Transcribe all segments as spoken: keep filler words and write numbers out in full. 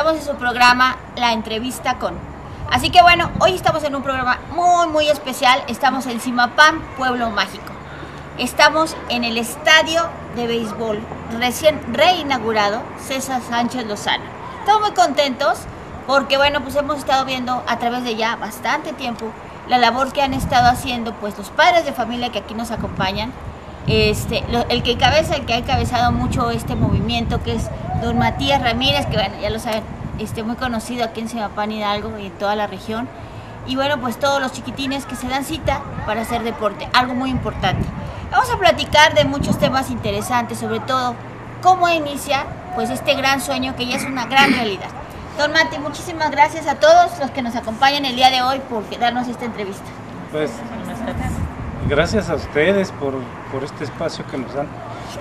Estamos en su programa La Entrevista Con. Así que bueno, hoy estamos en un programa muy muy especial. Estamos en Zimapán, Pueblo Mágico. Estamos en el estadio de béisbol recién reinaugurado César Sánchez Lozano. Estamos muy contentos porque bueno, pues hemos estado viendo a través de ya bastante tiempo la labor que han estado haciendo pues los padres de familia que aquí nos acompañan. Este, lo, el que encabeza, el que ha encabezado mucho este movimiento, que es don Matías Ramírez, que bueno, ya lo saben, este, muy conocido aquí en Zimapán Hidalgo y en toda la región. Y bueno, pues todos los chiquitines que se dan cita para hacer deporte, algo muy importante. Vamos a platicar de muchos temas interesantes, sobre todo cómo inicia pues este gran sueño que ya es una gran realidad. Don Mati, muchísimas gracias a todos los que nos acompañan el día de hoy por darnos esta entrevista. Pues gracias a ustedes por, por este espacio que nos dan.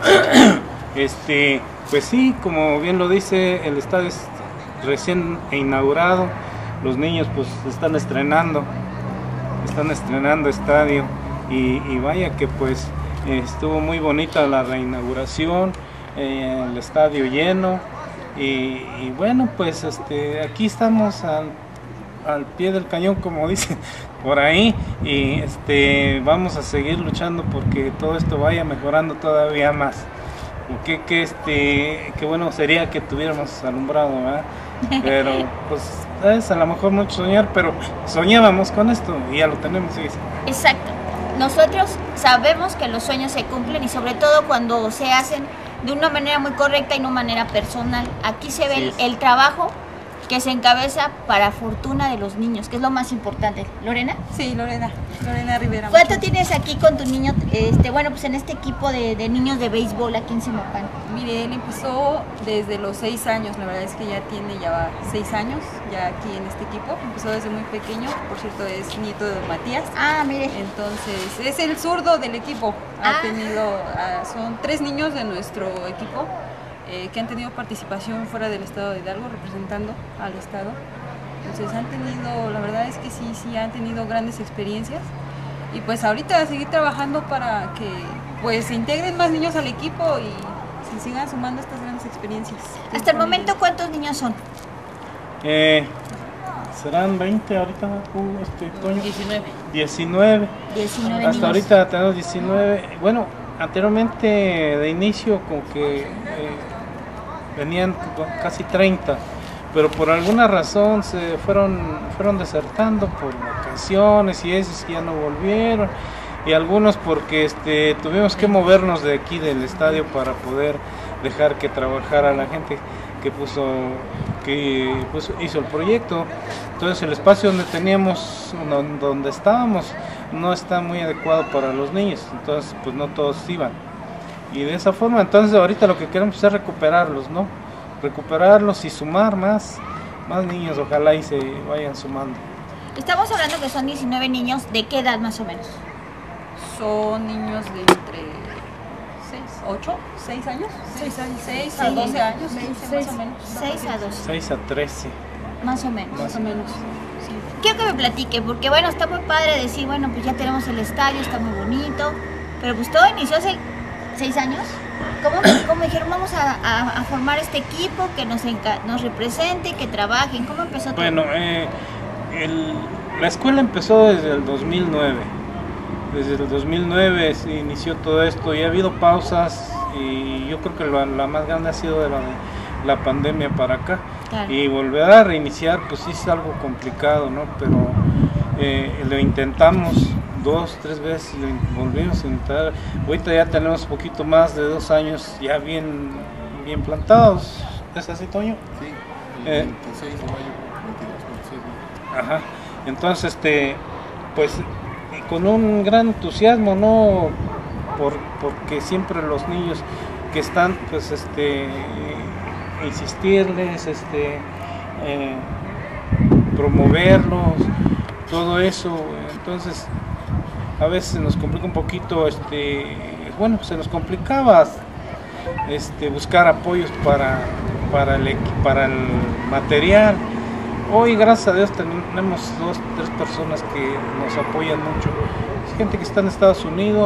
Este, pues sí, como bien lo dice, el estadio es recién inaugurado. Los niños pues están estrenando, están estrenando estadio y, y vaya que pues estuvo muy bonita la reinauguración, eh, el estadio lleno y, y bueno pues este aquí estamos al, al pie del cañón, como dicen por ahí, y este vamos a seguir luchando porque todo esto vaya mejorando todavía más. Que, que este que bueno sería que tuviéramos alumbrado, ¿verdad? Pero pues es a lo mejor mucho soñar, pero soñábamos con esto y ya lo tenemos, ¿sí? Exacto. Nosotros sabemos que los sueños se cumplen y sobre todo cuando se hacen de una manera muy correcta y no manera personal. Aquí se ve sí, el, el trabajo que se encabeza para fortuna de los niños, que es lo más importante. ¿Lorena? Sí, Lorena, Lorena Rivera. ¿Cuánto tienes aquí con tu niño, este, bueno, pues en este equipo de, de niños de béisbol aquí en Zimapán? Mire, él empezó desde los seis años, la verdad es que ya tiene ya seis años, ya aquí en este equipo. Empezó desde muy pequeño, por cierto es nieto de Matías. Ah, mire. Entonces, es el zurdo del equipo. Ha ah. tenido, uh, son tres niños de nuestro equipo. Eh, que han tenido participación fuera del estado de Hidalgo, representando al estado. Entonces han tenido, la verdad es que sí, sí han tenido grandes experiencias y pues ahorita a seguir trabajando para que pues se integren más niños al equipo y se sigan sumando estas grandes experiencias. Hasta el momento, ¿cuántos niños son? Eh, serán veinte ahorita, uh, este, Toño. diecinueve. diecinueve. diecinueve Hasta niños. ahorita tenemos diecinueve. Bueno, anteriormente de inicio como que eh, venían casi treinta, pero por alguna razón se fueron fueron desertando por vacaciones y esos que ya no volvieron, y algunos porque este tuvimos que movernos de aquí del estadio para poder dejar que trabajara la gente que puso que pues, hizo el proyecto. Entonces el espacio donde teníamos, donde estábamos, no está muy adecuado para los niños, entonces pues no todos iban. Y de esa forma, entonces ahorita lo que queremos es recuperarlos, ¿no? Recuperarlos y sumar más, más niños, ojalá y se vayan sumando. Estamos hablando que son diecinueve niños, ¿de qué edad más o menos? Son niños de entre seis, ocho, seis años, seis años, seis a doce años, más o menos. seis a doce. seis a trece. Más o menos. Más o menos. Sí. Quiero que me platique, porque bueno, está muy padre decir, bueno, pues ya tenemos el estadio, está muy bonito, pero pues todo inició hace seis años. ¿Cómo, cómo dijeron, vamos a, a, a formar este equipo que nos, nos represente, que trabajen? ¿Cómo empezó todo? Bueno, eh, el, la escuela empezó desde el dos mil nueve. Desde el dos mil nueve se inició todo esto y ha habido pausas y yo creo que la, la más grande ha sido de la, de la pandemia para acá. Claro. Y volver a reiniciar pues sí es algo complicado, ¿no? Pero eh, lo intentamos dos, tres veces y lo volvimos a intentar. Ahorita ya tenemos un poquito más de dos años ya bien, bien plantados. ¿Es así, Toño? Sí, el eh, veintiséis de mayo, veintidós, veintiséis. Ajá, entonces este, pues con un gran entusiasmo, ¿no? Por, porque siempre los niños que están, pues este, insistirles, este, eh, promoverlos, todo eso. Entonces a veces se nos complica un poquito, este, bueno, se nos complicaba este, buscar apoyos para, para, el, para el material. Hoy, gracias a Dios, tenemos dos, tres personas que nos apoyan mucho. Es gente que está en Estados Unidos,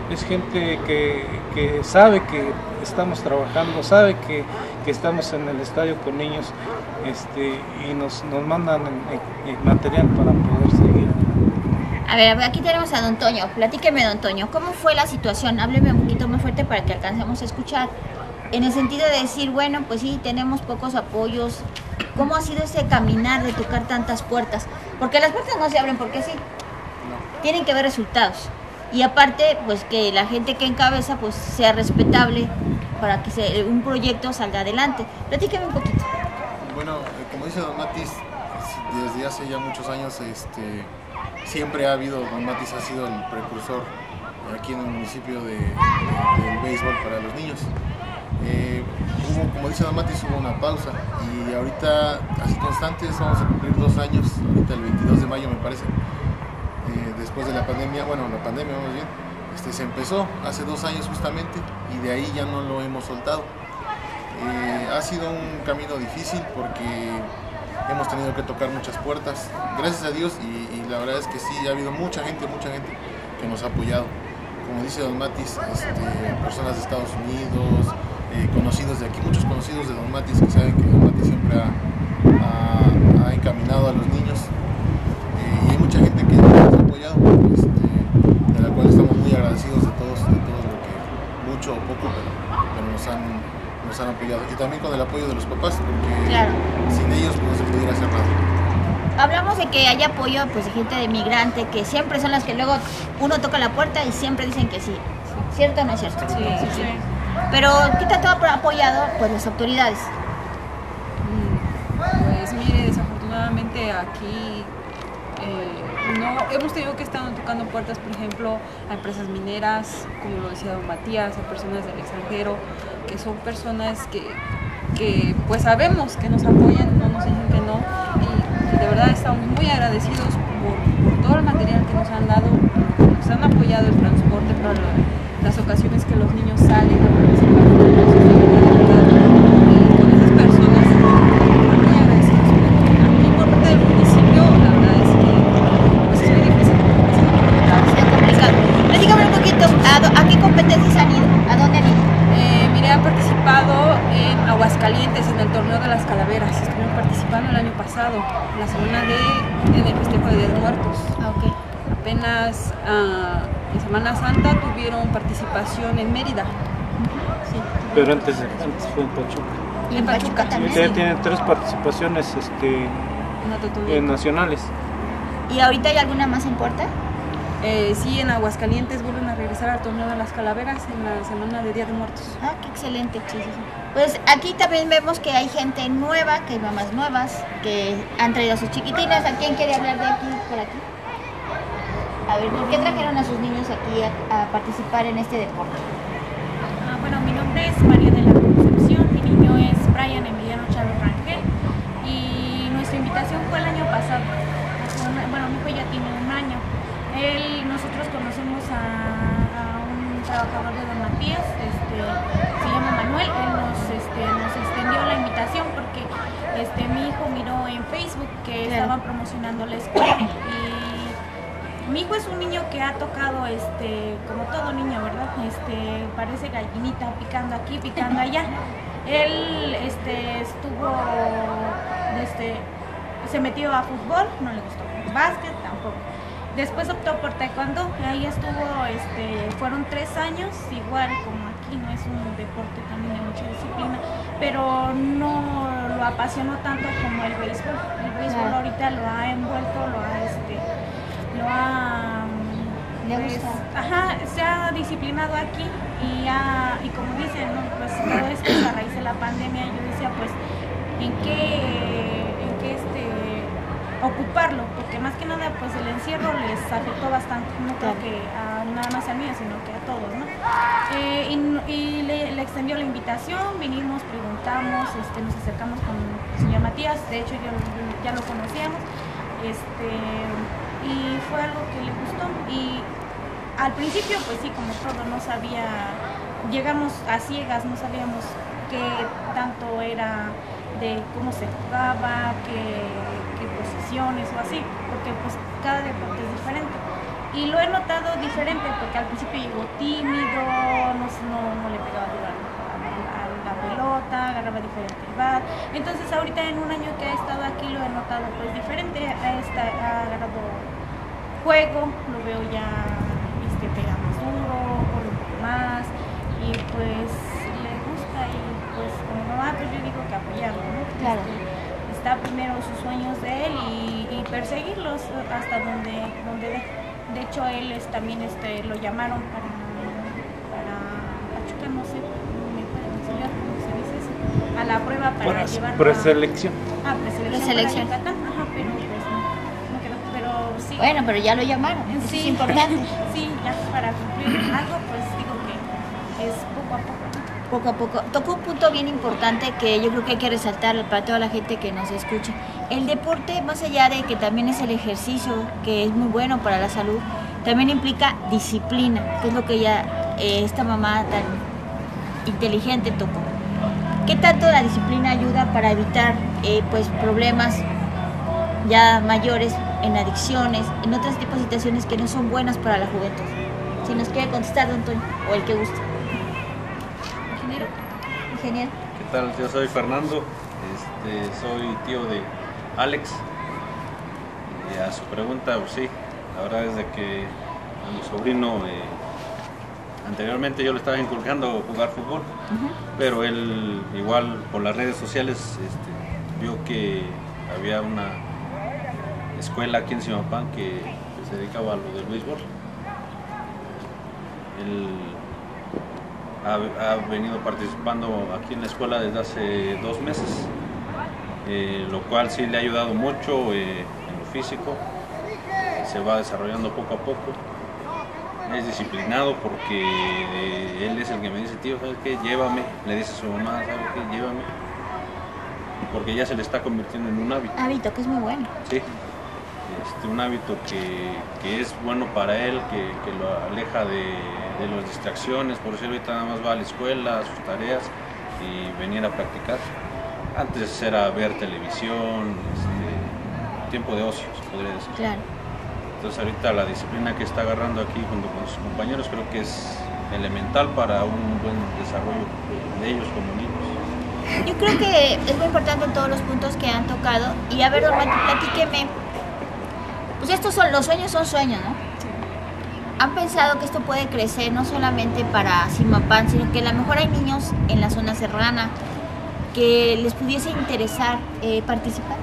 es gente que, que sabe que estamos trabajando, sabe que, que estamos en el estadio con niños, este, y nos, nos mandan el, el material para poder seguir. A ver, aquí tenemos a don Toño. Platíqueme, don Toño, ¿cómo fue la situación? Hábleme un poquito más fuerte para que alcancemos a escuchar. En el sentido de decir, bueno, pues sí, tenemos pocos apoyos. ¿Cómo ha sido ese caminar de tocar tantas puertas? Porque las puertas no se abren porque sí. No. Tienen que ver resultados. Y aparte, pues que la gente que encabeza pues sea respetable para que se, un proyecto salga adelante. Platíqueme un poquito. Bueno, eh, como dice don Matis, desde hace ya muchos años este, siempre ha habido, don Matis ha sido el precursor aquí en el municipio de, de, del béisbol para los niños. Eh, hubo, como dice don Matis, hubo una pausa y ahorita, así constantes, vamos a cumplir dos años, ahorita el veintidós de mayo me parece, eh, después de la pandemia, bueno, la pandemia vamos bien, este, se empezó hace dos años justamente y de ahí ya no lo hemos soltado. Eh, ha sido un camino difícil porque hemos tenido que tocar muchas puertas, gracias a Dios, y, y la verdad es que sí, ha habido mucha gente, mucha gente que nos ha apoyado. Como dice don Matis, este, personas de Estados Unidos, eh, conocidos de aquí, muchos conocidos de don Matis que saben que don Matis siempre ha, ha, ha encaminado a los niños, eh, y hay mucha gente que nos ha apoyado, este, de la cual estamos muy agradecidos de todos, de todos lo que, mucho o poco, pero, pero nos han nos han apoyado, y también con el apoyo de los papás, porque Claro. sin ellos pues, no se pudiera hacer nada. Hablamos de que hay apoyo pues de gente de migrante, que siempre son las que luego uno toca la puerta y siempre dicen que sí. ¿Cierto o no es cierto? Sí, sí, sí. Pero ¿qué tanto ha apoyado pues las autoridades? Pues mire, desafortunadamente aquí eh, no hemos tenido que estar tocando puertas, por ejemplo, a empresas mineras, como lo decía don Matías, a personas del extranjero, que son personas que, que pues sabemos que nos apoyan, no nos dicen que no, y, y de verdad estamos muy agradecidos por, por todo el material que nos han dado, nos han apoyado el transporte para la, las ocasiones que los niños salen a participar en los cursos de verdad, y con esas personas muy agradecidos. Aquí por parte del municipio, la verdad es que pues, es muy difícil, es muy complicado. Está complicado. Platícame un poquito, ¿a, do- a qué competencias han ido? ¿A dónde han ido? Eh, mire, han participado en Aguascalientes, en el torneo de las calaveras. Estuvieron participando el año pasado, la semana de, en el festejo de Día de Muertos. Ah, ok. Apenas ah, en Semana Santa tuvieron participación en Mérida. Sí, Pero antes, antes fue en Pachuca. Y en Pachuca Ya también. tienen tres participaciones este, una Totolita. eh, nacionales. ¿Y ahorita hay alguna más en puerta? Eh, sí, en Aguascalientes vuelven a regresar al torneo de las calaveras en la semana de Día de Muertos. Ah, qué excelente. Pues aquí también vemos que hay gente nueva, que hay mamás nuevas, que han traído a sus chiquitinas. ¿A quién quiere hablar de aquí, por aquí? A ver, ¿por qué trajeron a sus niños aquí a, a participar en este deporte? Ah, bueno, mi nombre es María de la Concepción, mi niño es Brian Emiliano Chávez Rangel y nuestra invitación fue el año pasado. Hace un- Bueno, mi hijo ya tiene un año. Él, nosotros conocemos a, a un trabajador de don Matías, este, se llama Manuel, él nos, este, nos extendió la invitación porque este, mi hijo miró en Facebook que Claro. estaban promocionando la escuela y mi hijo es un niño que ha tocado, este, como todo niño, ¿verdad? Este, parece gallinita, picando aquí, picando allá. Él este, estuvo, este, se metió a fútbol, no le gustó. Básquet tampoco. Después optó por taekwondo, ahí estuvo, este, fueron tres años, igual como aquí, no es un deporte también de mucha disciplina, pero no lo apasionó tanto como el béisbol. El béisbol Claro. ahorita lo ha envuelto, lo ha, este, lo ha, Le pues, gusta. ajá, se ha disciplinado aquí y, ha, y como dicen, ¿no? Pues todo esto es a raíz de la pandemia. Yo decía, pues, ¿en qué, en qué este, ocuparlo? Porque más que nada, pues el encierro les afectó bastante, no creo Claro. que a, nada más a mí, sino que a todos, ¿no? Eh, y y le, le extendió la invitación, vinimos, preguntamos, este, nos acercamos con el señor Matías, de hecho yo ya lo conocíamos, este, y fue algo que le gustó. Y al principio, pues sí, como todo, no sabía, llegamos a ciegas, no sabíamos qué tanto era de cómo se jugaba, qué, qué posiciones o así, porque pues cada deporte es diferente. y lo he notado diferente, porque al principio llegó tímido, no, no, no le pegaba duro a, a la pelota, agarraba diferente el bat. Entonces ahorita en un año que ha estado aquí lo he notado pues diferente, ha, está, ha agarrado juego, lo veo ya este, pega más duro, corre un poco más, y pues le gusta, y pues como mamá pues yo digo que apoyarlo, ¿no? Claro. Este, está primero sus sueños de él y, y perseguirlos hasta donde, donde de. De hecho él es, también este, lo llamaron para, para Pachuca, no sé, me pueden enseñar cómo se dice eso, a la prueba para Para llevarlo preselección. a, ah, preselección, Preselección. para Yucatán, ajá, pero pues no, no quedó, pero sí. Bueno, pero ya lo llamaron, eso sí, es importante. sí, ya para cumplir algo, pues digo que es poco a poco. Poco a poco. Tocó un punto bien importante que yo creo que hay que resaltar para toda la gente que nos escucha. El deporte, más allá de que también es el ejercicio, que es muy bueno para la salud, también implica disciplina, que es lo que ya eh, esta mamá tan inteligente tocó. ¿Qué tanto la disciplina ayuda para evitar eh, pues problemas ya mayores en adicciones, en otros tipos de situaciones que no son buenas para la juventud? Si nos quiere contestar, don Toño, o el que guste. Ingeniero. Ingeniero. ¿Qué tal? Yo soy Fernando, este, soy tío de Alex. Y a su pregunta, pues sí, la verdad es de que a mi sobrino eh, anteriormente yo le estaba inculcando jugar fútbol, uh-huh. pero él igual por las redes sociales este, vio que había una escuela aquí en Zimapán que, que se dedicaba a lo del béisbol. Él ha, ha venido participando aquí en la escuela desde hace dos meses, eh, lo cual sí le ha ayudado mucho eh, en lo físico, se va desarrollando poco a poco. Es disciplinado porque eh, él es el que me dice, tío, ¿sabes qué? Llévame, le dice a su mamá, ¿sabes qué? Llévame, porque ya se le está convirtiendo en un hábito. Hábito, que es muy bueno. Sí, este, un hábito que, que es bueno para él, que, que lo aleja de, de las distracciones, por eso ahorita nada más va a la escuela, a sus tareas y venir a practicar. Antes era ver televisión, este, tiempo de ocio, se podría decir. Claro. Entonces ahorita la disciplina que está agarrando aquí junto con sus compañeros creo que es elemental para un buen desarrollo de ellos como niños. Yo creo que es muy importante en todos los puntos que han tocado. Y a ver, don Mati, platíqueme. Pues estos son, los sueños son sueños, ¿no? Sí. ¿Han pensado que esto puede crecer no solamente para Zimapán, sino que a lo mejor hay niños en la zona serrana que les pudiese interesar eh, participar?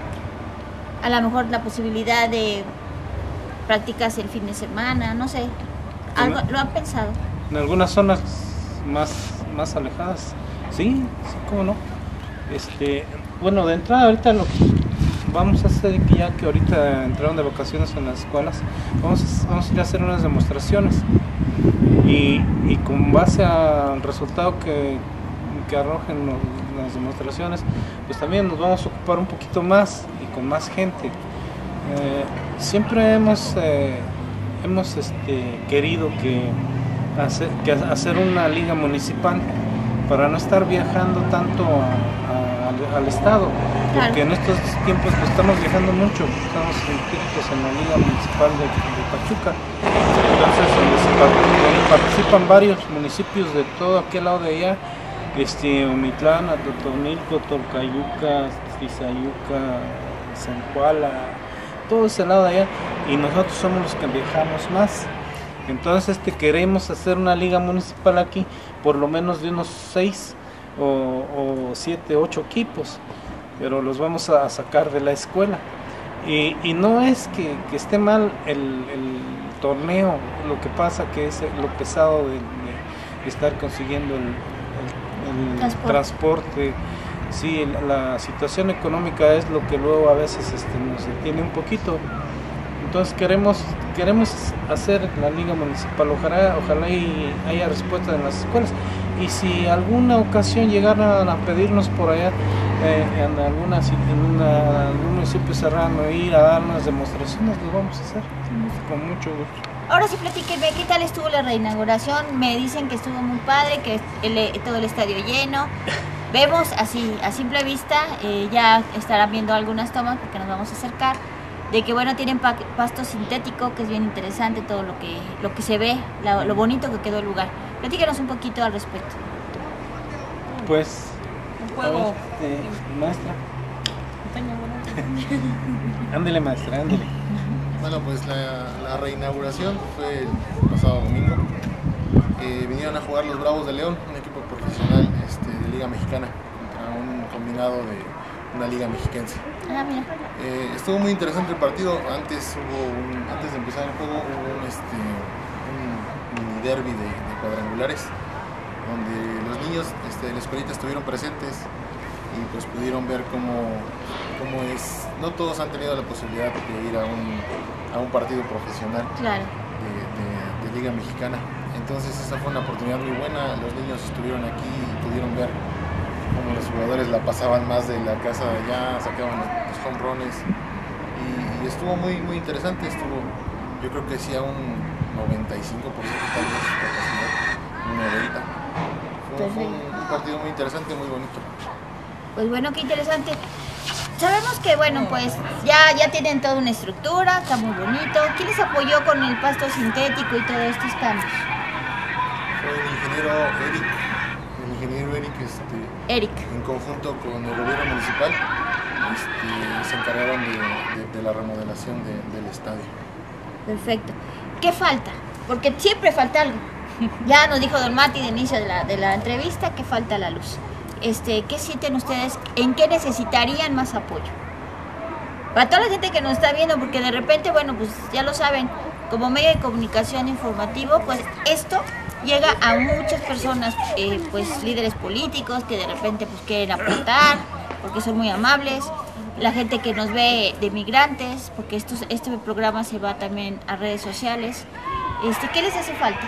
A lo mejor la posibilidad de prácticas el fin de semana, no sé. ¿Algo, ¿Lo han pensado? En algunas zonas más, más alejadas, sí, sí, cómo no. Este, bueno, de entrada ahorita lo que vamos a hacer, que ya que ahorita entraron de vacaciones en las escuelas, vamos a, vamos a ir a hacer unas demostraciones y, y con base al resultado que, que arrojen los, las demostraciones, pues también nos vamos a ocupar un poquito más y con más gente. Eh, siempre hemos eh, hemos este, querido que hacer, que hacer una liga municipal para no estar viajando tanto a, a, al, al estado, porque claro, en estos tiempos pues, estamos viajando mucho, estamos inscritos en la liga municipal de, de Pachuca, entonces donde, se, donde participan varios municipios de todo aquel lado de allá, este, Omitlán, Atotonilco, Tolcayuca, Tizayuca, Zempoala, todo ese lado de allá, y nosotros somos los que viajamos más. Entonces este, queremos hacer una liga municipal aquí, por lo menos de unos seis o, o siete, ocho equipos, pero los vamos a sacar de la escuela. Y, y no es que, que esté mal el, el torneo, lo que pasa que es lo pesado de, de estar consiguiendo el, el, el transporte. transporte. Sí, la, la situación económica es lo que luego a veces este, nos detiene un poquito. Entonces queremos queremos hacer la liga municipal, ojalá, ojalá y haya respuesta en las escuelas. Y si alguna ocasión llegaran a pedirnos por allá eh, en, alguna, en una, algún municipio serrano ir a dar unas demostraciones, lo vamos a hacer con mucho gusto. Ahora sí, platíquenme, ¿qué tal estuvo la reinauguración? Me dicen que estuvo muy padre, que el, todo el estadio lleno. Vemos así, a simple vista, eh, ya estarán viendo algunas tomas porque nos vamos a acercar, de que bueno, tienen pa pasto sintético, que es bien interesante todo lo que, lo que se ve, la, lo bonito que quedó el lugar. Platícanos un poquito al respecto. Pues, Un juego. a ver, eh, maestra. Ándele, maestra, ándele. Bueno, pues la, la reinauguración fue el pasado domingo. Eh, vinieron a jugar los Bravos de León, un equipo profesional este, de Liga Mexicana, contra un combinado de una Liga Mexiquense. Ah, mira. Eh, estuvo muy interesante el partido. Antes hubo un, antes de empezar el juego hubo un, este, un mini derby de, de cuadrangulares, donde los niños este, de la escuelita estuvieron presentes y pues pudieron ver cómo, cómo es. No todos han tenido la posibilidad de ir a un, a un partido profesional Claro. de, de, de Liga Mexicana. Entonces esta fue una oportunidad muy buena. Los niños estuvieron aquí y pudieron ver cómo los jugadores la pasaban más de la casa de allá, sacaban los, los home runs y, y estuvo muy muy interesante. Estuvo, yo creo que sí a un noventa y cinco por ciento tal vez de capacidad, un noventa. Fue, fue un, un partido muy interesante, muy bonito. Pues bueno, qué interesante. Sabemos que, bueno, pues ya, ya tienen toda una estructura, está muy bonito. ¿Quién les apoyó con el pasto sintético y todos estos cambios? Fue el ingeniero Eric, el ingeniero Eric, este, Eric. en conjunto con el gobierno municipal, este, se encargaron de, de, de la remodelación de, del estadio. Perfecto. ¿Qué falta? Porque siempre falta algo. Ya nos dijo Don Mati de inicio de la, de la entrevista que falta la luz. Este, ¿qué sienten ustedes? ¿En qué necesitarían más apoyo? Para toda la gente que nos está viendo, porque de repente, bueno, pues ya lo saben, como medio de comunicación informativo, pues esto llega a muchas personas, eh, pues líderes políticos que de repente pues quieren aportar, porque son muy amables, la gente que nos ve de migrantes, porque esto, este programa se va también a redes sociales. Este, ¿qué les hace falta?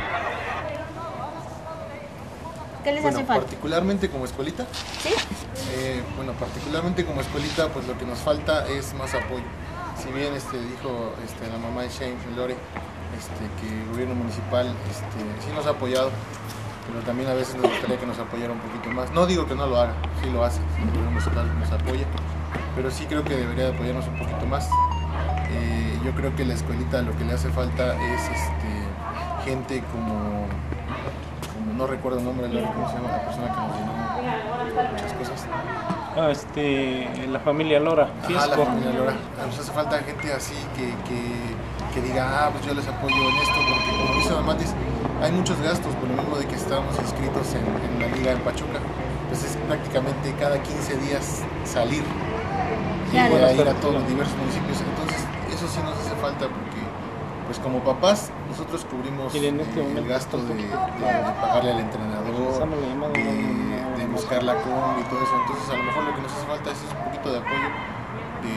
¿Qué les Bueno, hace falta? particularmente como escuelita, ¿Sí? eh, bueno, particularmente como escuelita, pues lo que nos falta es más apoyo. Si bien este, dijo este, la mamá de Shane, Lore, este, que el gobierno municipal este, sí nos ha apoyado, pero también a veces nos gustaría que nos apoyara un poquito más. No digo que no lo haga, sí lo hace, el gobierno municipal nos apoya, pero sí creo que debería de apoyarnos un poquito más. Eh, yo creo que la escuelita lo que le hace falta es este, gente como, como, no recuerdo el nombre, Lore, ¿cómo se llama la persona que nos llenó muchas cosas? Ah, este, la familia Lora, Ajá, Fiesco. la familia Lora. Nos hace falta gente así que, que, que diga, ah, pues yo les apoyo en esto, porque como dice Don Matis, hay muchos gastos, por lo mismo de que estamos inscritos en, en la liga en Pachuca, pues es prácticamente cada quince días salir Claro. y a ir a todos los diversos municipios. Entonces, eso sí nos hace falta porque, pues como papás, nosotros cubrimos Y en este eh, el momento gasto de, de, de pagarle al entrenador, Pasamos la llamada, de, no, no, no, de no. buscar la combi y todo eso. Entonces, a lo mejor lo que nos hace falta es un poquito de apoyo de,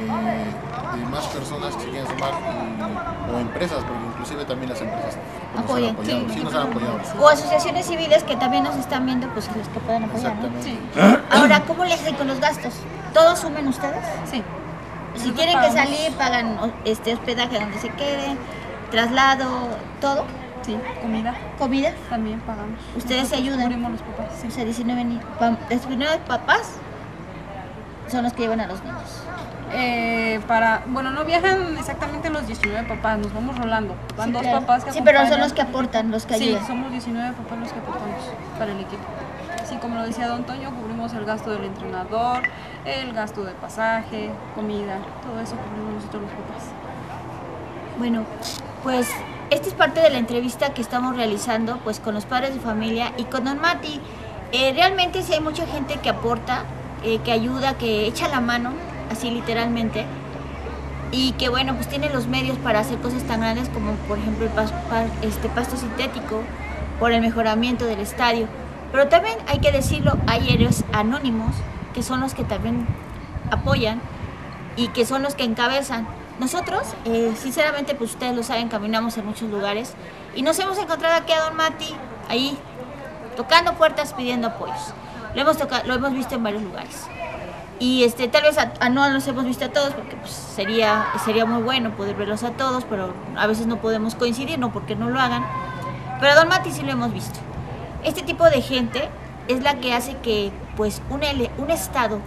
de, de más personas que se quieran sumar y- o empresas, porque inclusive también las empresas nos han Apoyan, apoyado, sí. sí nos han apoyado. O asociaciones civiles que también nos están viendo, pues los que puedan apoyar, ¿no? Exactamente. Sí. Ahora, ¿cómo les hacen con los gastos? ¿Todos sumen ustedes? Sí. Si Nosotros tienen que pagamos- salir, pagan o- este hospedaje donde se queden, traslado, todo, Sí, comida comida. también pagamos. ¿Ustedes se Nosotros ayudan? cubrimos los papás, sí. O sea, diecinueve, ni- pa- diecinueve papás son los que llevan a los niños. Eh, para, bueno, no viajan exactamente los diecinueve papás, nos vamos rolando. Van Sí, dos claro. papás que Sí, pero son acompañan. los que aportan, los que Sí, ayudan. somos diecinueve papás los que aportamos para el equipo. Sí, como lo decía Don Toño, cubrimos el gasto del entrenador, el gasto de pasaje, comida, todo eso cubrimos nosotros los papás. Bueno, pues esta es parte de la entrevista que estamos realizando pues con los padres de familia y con Don Mati. Eh, realmente sí hay mucha gente que aporta, eh, que ayuda, que echa la mano, así literalmente, y que bueno, pues tiene los medios para hacer cosas tan grandes como por ejemplo el pas- pa- este pasto sintético, por el mejoramiento del estadio. Pero también hay que decirlo, hay héroes anónimos que son los que también apoyan y que son los que encabezan. Nosotros, eh, sinceramente, pues ustedes lo saben, caminamos en muchos lugares y nos hemos encontrado aquí a Don Mati, ahí, tocando puertas, pidiendo apoyos. Lo hemos, toca- lo hemos visto en varios lugares. Y este, tal vez a, a no los hemos visto a todos, porque pues, sería, sería muy bueno poder verlos a todos, pero a veces no podemos coincidir, no porque no lo hagan. Pero a Don Mati sí lo hemos visto. Este tipo de gente es la que hace que pues, un, ele- un estado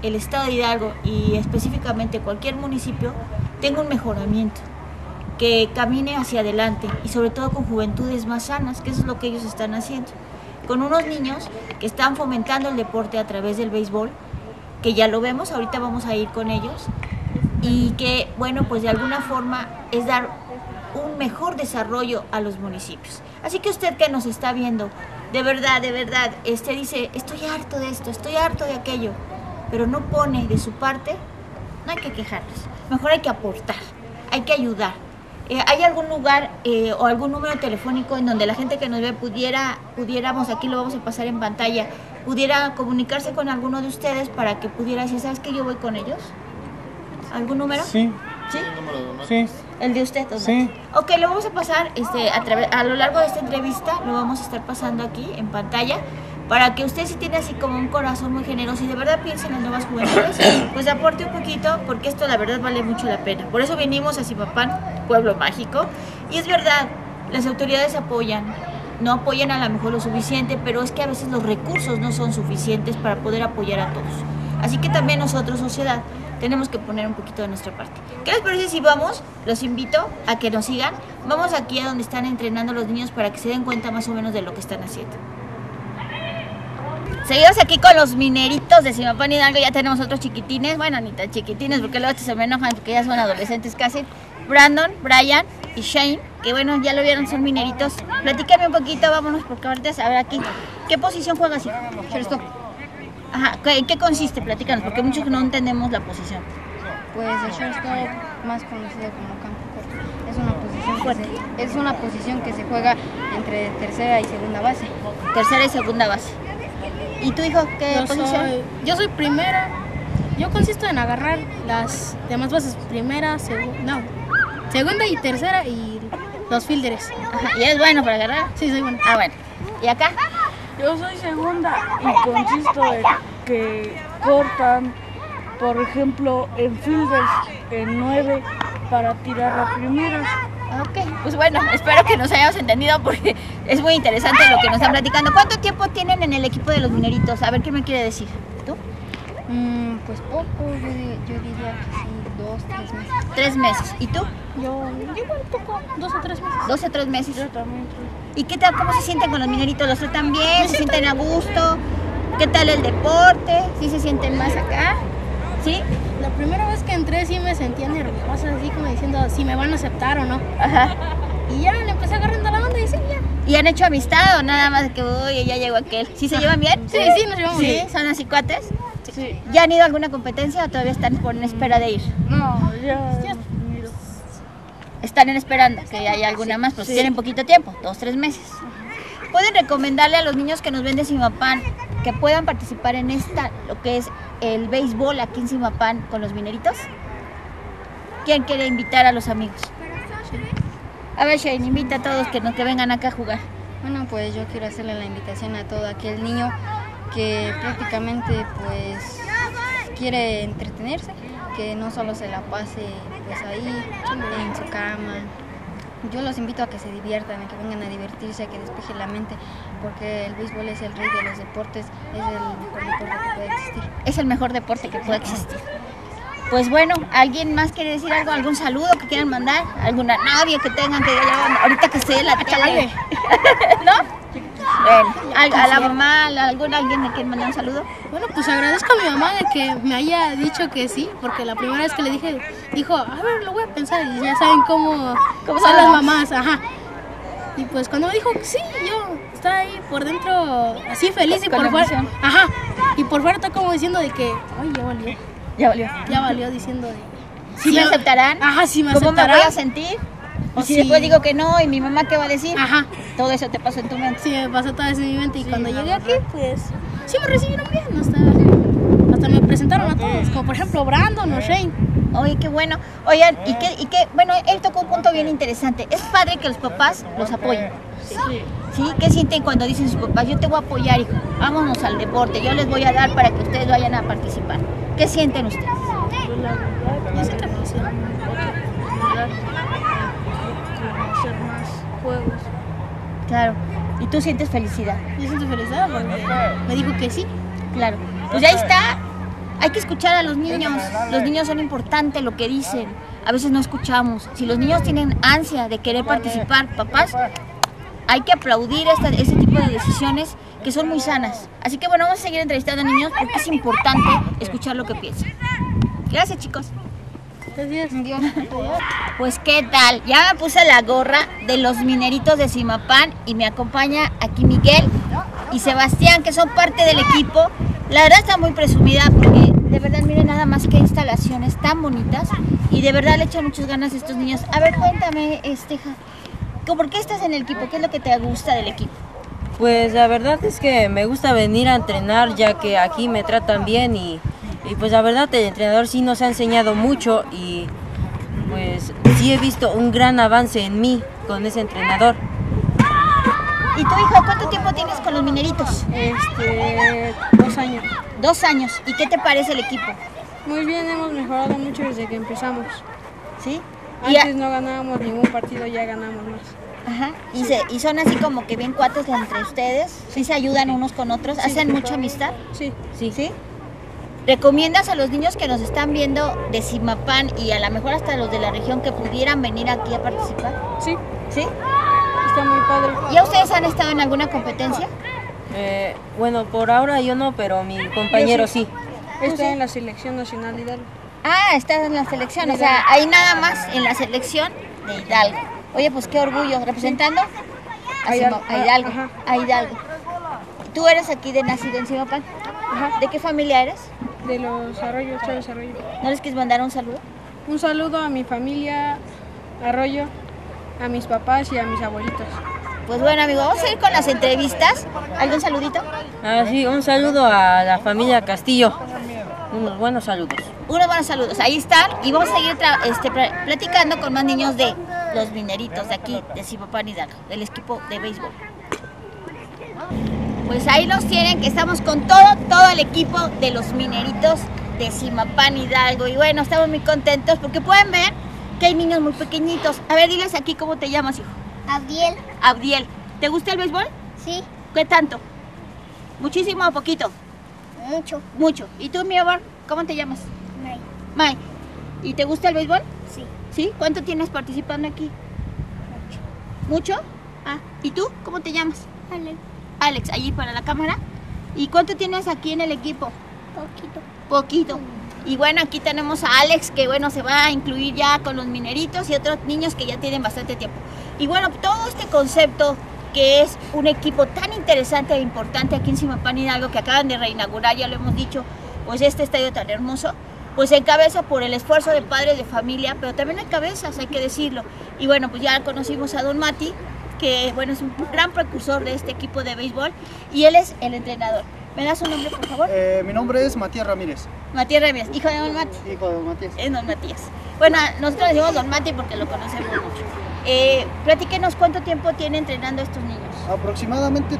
el estado de Hidalgo y específicamente cualquier municipio tenga un mejoramiento, que camine hacia adelante y sobre todo con juventudes más sanas, que eso es lo que ellos están haciendo, con unos niños que están fomentando el deporte a través del béisbol, que ya lo vemos, ahorita vamos a ir con ellos, y que, bueno, pues de alguna forma es dar un mejor desarrollo a los municipios. Así que usted que nos está viendo, de verdad, de verdad, este dice, estoy harto de esto, estoy harto de aquello, pero no pone de su parte, no hay que quejarnos, mejor hay que aportar, hay que ayudar. Eh, ¿Hay algún lugar eh, o algún número telefónico en donde la gente que nos ve pudiera, pudiéramos, aquí lo vamos a pasar en pantalla, pudiera comunicarse con alguno de ustedes para que pudiera decir, ¿sabes qué? Yo voy con ellos. ¿Algún número? Sí. ¿Sí? El número de Matis. Sí. ¿El de usted? ¿O Sí. Ok, lo vamos a pasar este, a, través, a lo largo de esta entrevista, lo vamos a estar pasando aquí en pantalla, para que usted, si tiene así como un corazón muy generoso y de verdad piensa en las nuevas juventudes, pues aporte un poquito, porque esto la verdad vale mucho la pena. Por eso venimos a Zimapán, pueblo mágico, y es verdad, las autoridades apoyan, no apoyan a lo mejor lo suficiente, pero es que a veces los recursos no son suficientes para poder apoyar a todos. Así que también nosotros, sociedad, tenemos que poner un poquito de nuestra parte. ¿Qué les parece si vamos? Los invito a que nos sigan. Vamos aquí a donde están entrenando los niños para que se den cuenta más o menos de lo que están haciendo. Seguimos aquí con los mineritos de Zimapán Hidalgo. Ya tenemos otros chiquitines, bueno, ni tan chiquitines porque luego se me enojan porque ya son adolescentes casi. Brandon, Brian y Shane, que bueno, ya lo vieron, son mineritos. Platícame un poquito, vámonos porque ahorita a ver aquí. ¿Qué posición juegas, hijo? Shortstop. Ajá, ¿en qué consiste? Platícanos, porque muchos no entendemos la posición. Pues el shortstop, más conocido como campo corto, es una posición que se, es una posición que se juega entre tercera y segunda base. Tercera y segunda base. ¿Y tu hijo qué Yo posición? soy, yo soy primera. Yo consisto en agarrar las demás bases, primera, segunda, no, segunda y tercera y los fielders. Ajá, ¿y eres bueno para agarrar? Sí, soy bueno. Ah, bueno. ¿Y acá? Yo soy segunda y consisto en que cortan, por ejemplo, en fielders en nueve para tirar la primera. Ok, pues bueno, espero que nos hayamos entendido porque es muy interesante lo que nos están platicando. ¿Cuánto tiempo tienen en el equipo de los mineritos? A ver, ¿qué me quiere decir? ¿Tú? Mm, pues poco, yo, di- yo diría que sí, dos, tres meses. Tres meses. ¿Y tú? Yo, yo igual poco, dos o tres meses. Dos o tres meses. Yo también. ¿Y qué tal? ¿Cómo se sienten con los mineritos? ¿Los tratan bien? ¿Se sienten a gusto? ¿Qué tal el deporte? ¿Sí se sienten más acá? ¿Sí? La primera vez que entré sí me sentía nerviosa, así como diciendo si me van a aceptar o no. Ajá. Y ya le empecé agarrando la onda y sí, ya. ¿Y han hecho amistad o nada más que, uy, ya llegó aquel? ¿Sí se llevan bien? Sí, sí, nos llevamos ¿Sí? bien. ¿Son así cuates? Sí. ¿Ya han ido a alguna competencia o todavía están por en espera de ir? No, ya. Ya. Están en esperando que haya alguna más, pues Sí. tienen poquito tiempo, dos, tres meses. ¿Pueden recomendarle a los niños que nos ven de Zimapán que puedan participar en esta, lo que es el béisbol aquí en Zimapán con los mineritos? ¿Quién quiere invitar a los amigos? A ver, Shane, invita a todos que, no, que vengan acá a jugar. Bueno, pues yo quiero hacerle la invitación a todo aquel niño que prácticamente pues quiere entretenerse, que no solo se la pase pues ahí en su cama. Yo los invito a que se diviertan, a que vengan a divertirse, a que despejen la mente, porque el béisbol es el rey de los deportes, es el mejor deporte que puede existir. Es el mejor deporte que puede existir. Pues bueno, ¿alguien más quiere decir algo? ¿Algún saludo que quieran mandar? ¿Alguna novia que tengan que digan, ahorita que esté en la tele? ¿No? Bueno, a, a la mamá, a algún alguien le quiere mandar un saludo. Bueno, pues agradezco a mi mamá de que me haya dicho que sí, porque la primera vez que le dije, dijo, a ver, lo voy a pensar, y ya saben cómo, ¿Cómo son son las las mamás, ajá. Y pues cuando me dijo que sí, yo estaba ahí por dentro así feliz y Con por fuera, emoción. ajá, y por fuera está como diciendo de que, ay, ya valió, Ya valió. ya valió diciendo de... ¿Sí me aceptarán? Ajá, sí me ¿Cómo me aceptarán. voy a sentir? ¿Y si Sí. después digo que no? ¿Y mi mamá qué va a decir? Ajá, Todo eso te pasó en tu mente. sí me pasó todo eso en mi mente y cuando llegué aquí, pues, sí me recibieron bien, hasta, hasta me presentaron a todos, como por ejemplo Brandon o Shane. Oye, qué bueno. Oigan, y qué, y qué, bueno, él tocó un punto bien interesante. Es padre que los papás los apoyen. ¿Sí? ¿Qué sienten cuando dicen sus papás? Yo te voy a apoyar, hijo. Vámonos al deporte. Yo les voy a dar para que ustedes vayan a participar. ¿Qué sienten ustedes? Pues la verdad, Yo siento que sí. oportunidad de conocer más juegos. Claro. ¿Y tú sientes felicidad? Yo siento felicidad porque me dijo que sí. Claro. Pues ya está. hay que escuchar a los niños, los niños son importantes lo que dicen, a veces no escuchamos. Si los niños tienen ansia de querer participar, papás, hay que aplaudir esta, este tipo de decisiones que son muy sanas. Así que bueno, vamos a seguir entrevistando a niños porque es importante escuchar lo que piensan. Gracias, chicos. Gracias. Pues qué tal, ya me puse la gorra de los mineritos de Zimapán y me acompaña aquí Miguel y Sebastián, que son parte del equipo. La verdad está muy presumida porque de verdad miren nada más que instalaciones tan bonitas y de verdad le echan muchas ganas a estos niños. A ver, cuéntame, Esteja, ¿por qué estás en el equipo? ¿Qué es lo que te gusta del equipo? Pues la verdad es que me gusta venir a entrenar ya que aquí me tratan bien y, y pues la verdad el entrenador sí nos ha enseñado mucho y pues sí he visto un gran avance en mí con ese entrenador. ¿Y tu hijo cuánto tiempo tienes con los mineritos? Este, dos años. Dos años. ¿Y qué te parece el equipo? Muy bien, hemos mejorado mucho desde que empezamos. ¿Sí? Y Antes no ganábamos ningún partido, ya ganamos más. Ajá. ¿Y, se, y son así como que bien cuates entre ustedes? ¿Sí se ayudan unos con otros? Sí. ¿Hacen mucha amistad? Sí. ¿Sí? ¿Sí? ¿Recomiendas a los niños que nos están viendo de Zimapán y a lo mejor hasta los de la región que pudieran venir aquí a participar? Sí. ¿Sí? Está muy padre. ¿Ya ustedes han estado en alguna competencia? Eh, bueno, por ahora yo no, pero mi compañero sí. Está en la selección nacional de Hidalgo. Ah, estás en la selección, o sea, ahí nada más en la selección de Hidalgo. Oye, pues qué orgullo, representando a, Zima, a Hidalgo. Ajá. A Hidalgo. ¿Tú eres aquí de nacido en Zimapán? Ajá. ¿De qué familia eres? De los Arroyos, Chávez Arroyo. ¿No les quieres mandar un saludo? Un saludo a mi familia Arroyo, a mis papás y a mis abuelitos. Pues bueno, amigo, vamos a ir con las entrevistas. ¿Algún saludito? Ah, sí, un saludo a la familia Castillo. Unos buenos saludos. Unos buenos saludos, ahí están. Y vamos a seguir este, platicando con más niños de los mineritos de aquí, de Zimapán Hidalgo, del equipo de béisbol. Pues ahí los tienen, que estamos con todo, todo el equipo de los mineritos de Zimapán Hidalgo. Y bueno, estamos muy contentos porque pueden ver que hay niños muy pequeñitos. A ver, diles aquí cómo te llamas, hijo. Abdiel. Abdiel. ¿Te gusta el béisbol? Sí. ¿Qué tanto? ¿Muchísimo o poquito? Mucho. Mucho. ¿Y tú, mi amor, cómo te llamas? May. May. ¿Y te gusta el béisbol? Sí. ¿Sí? ¿Cuánto tienes participando aquí? Mucho. ¿Mucho? Ah, ¿y tú? ¿Cómo te llamas? Alex. Alex, allí para la cámara. ¿Y cuánto tienes aquí en el equipo? Poquito. Poquito. Y bueno, aquí tenemos a Alex, que bueno, se va a incluir ya con los mineritos y otros niños que ya tienen bastante tiempo. Y bueno, todo este concepto que es un equipo tan interesante e importante aquí en Zimapán Hidalgo, que acaban de reinaugurar, ya lo hemos dicho, pues este estadio tan hermoso, pues se encabeza por el esfuerzo de padres de familia, pero también hay cabezas, hay que decirlo. Y bueno, pues ya conocimos a don Mati, que bueno, es un gran precursor de este equipo de béisbol, y él es el entrenador. ¿Me das un nombre, por favor? Eh, mi nombre es Matías Ramírez. Matías Ramírez, hijo de don Mati. Hijo de don Matías. Es don Matías. Bueno, nosotros le decimos don Mati porque lo conocemos mucho. Eh, platíquenos cuánto tiempo tiene entrenando a estos niños. Aproximadamente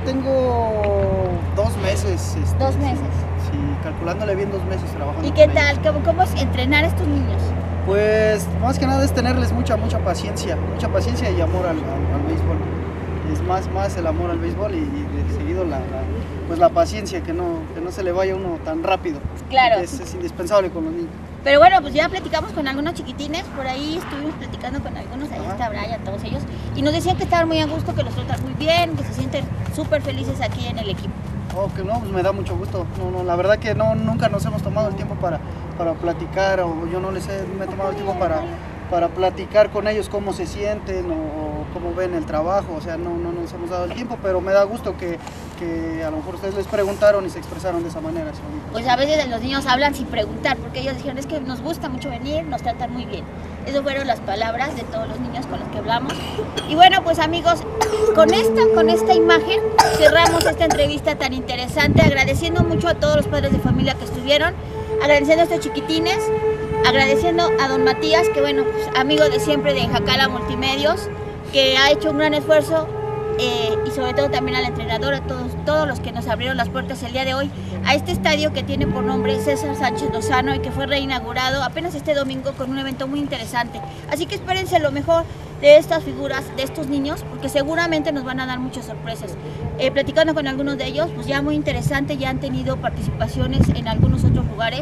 tengo dos meses. Este, Dos meses. Sí, calculándole bien dos meses trabajando. ¿Y qué con tal? ellos. ¿Cómo, ¿Cómo es entrenar a estos niños? Pues más que nada es tenerles mucha, mucha paciencia, mucha paciencia y amor al, al, al béisbol. Es más, más el amor al béisbol y, y de seguido la, la, pues la paciencia, que no, que no se le vaya uno tan rápido. Claro. Es, es indispensable con los niños. Pero bueno, pues ya platicamos con algunos chiquitines, por ahí estuvimos platicando con algunos, ahí Ajá. está Brian, todos ellos, y nos decían que estaban muy a gusto, que los tratan muy bien, que se sienten súper felices aquí en el equipo. Oh, que no, pues me da mucho gusto. No, no, la verdad que no, nunca nos hemos tomado el tiempo para, para platicar, o yo no les he, me he tomado el tiempo para, para platicar con ellos cómo se sienten o, o cómo ven el trabajo. O sea, no, no nos hemos dado el tiempo, pero me da gusto que, que a lo mejor ustedes les preguntaron y se expresaron de esa manera. Pues a veces los niños hablan sin preguntar, porque ellos dijeron, es que nos gusta mucho venir, nos tratan muy bien. Esas fueron las palabras de todos los niños con los que hablamos. Y bueno, pues amigos, con esta, con esta imagen cerramos esta entrevista tan interesante, agradeciendo mucho a todos los padres de familia que estuvieron, agradeciendo a estos chiquitines, agradeciendo a don Matías, que bueno, pues, amigo de siempre de Jacala Multimedios, que ha hecho un gran esfuerzo, eh, y sobre todo también al entrenador, a todos, todos los que nos abrieron las puertas el día de hoy a este estadio que tiene por nombre César Sánchez Lozano y que fue reinaugurado apenas este domingo con un evento muy interesante. Así que espérense lo mejor de estas figuras, de estos niños, porque seguramente nos van a dar muchas sorpresas. Eh, platicando con algunos de ellos, pues ya muy interesante, ya han tenido participaciones en algunos otros lugares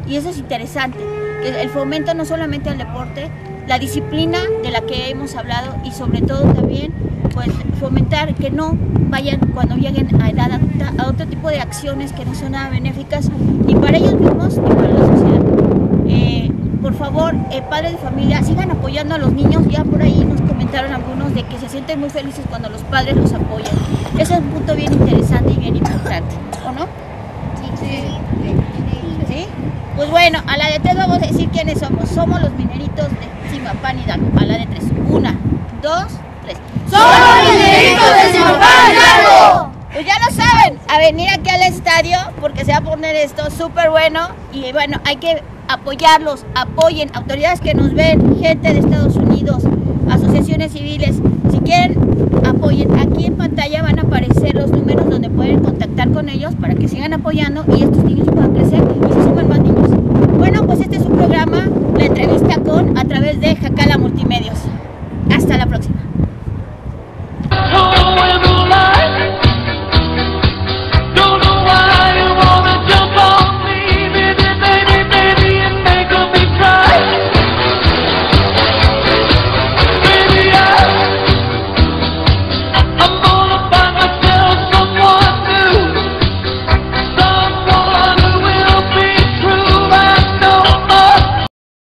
Y eso es interesante, que el fomento no solamente al deporte, la disciplina de la que hemos hablado y sobre todo también pues fomentar que no vayan cuando lleguen a edad adulta a otro tipo de acciones que no son nada benéficas ni para ellos mismos ni para la sociedad. Eh, por favor, eh, padres de familia, sigan apoyando a los niños. Ya por ahí nos comentaron algunos de que se sienten muy felices cuando los padres los apoyan. Ese es un punto bien interesante y bien importante, ¿o no? Sí. Sí. ¿Sí? Pues bueno, a la de tres vamos a decir quiénes somos. Somos los mineritos de Zimapán Hidalgo. A la de tres. Una, dos, tres. ¡Somos los mineritos de Zimapán Hidalgo! Pues ya lo saben, a venir aquí al estadio porque se va a poner esto súper bueno. Y bueno, hay que apoyarlos, apoyen, autoridades que nos ven, gente de Estados Unidos, asociaciones civiles. Si quieren, apoyen. Aquí en pantalla van a aparecer los números donde pueden contactar con ellos para que sigan apoyando y estos niños puedan crecer